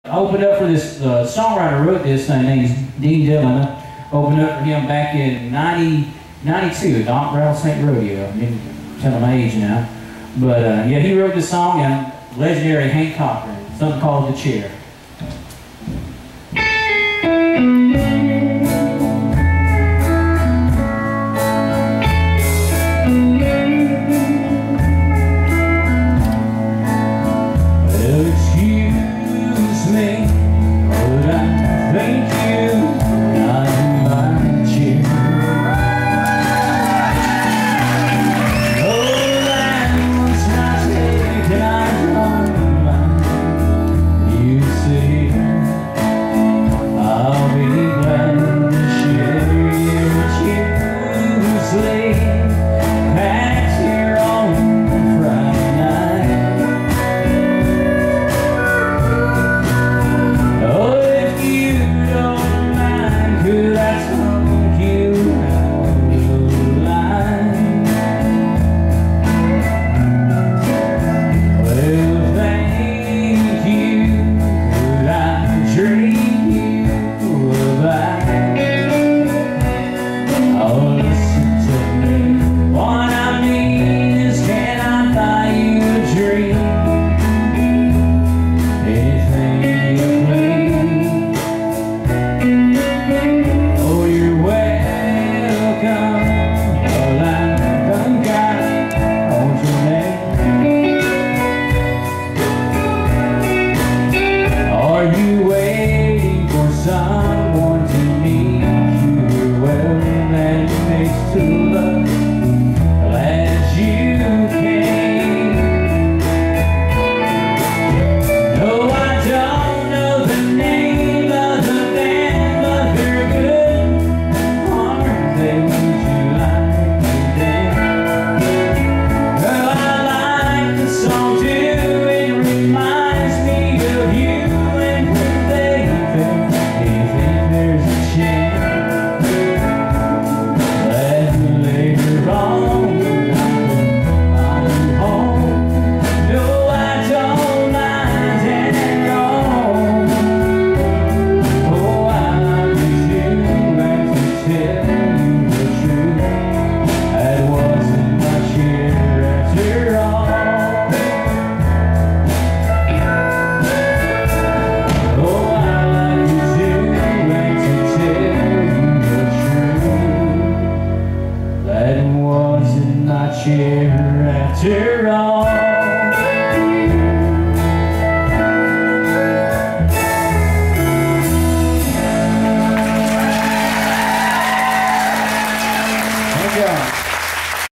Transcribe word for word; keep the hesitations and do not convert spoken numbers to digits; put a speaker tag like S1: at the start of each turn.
S1: Opened up for this, the uh, songwriter wrote this thing, named Dean Dillon. Opened up for him back in ninety, ninety-two, Doc Rattlesnake Rodeo. I didn't tell my age now. But uh, yeah, he wrote this song, and legendary Hank Cochran, something called The Chair.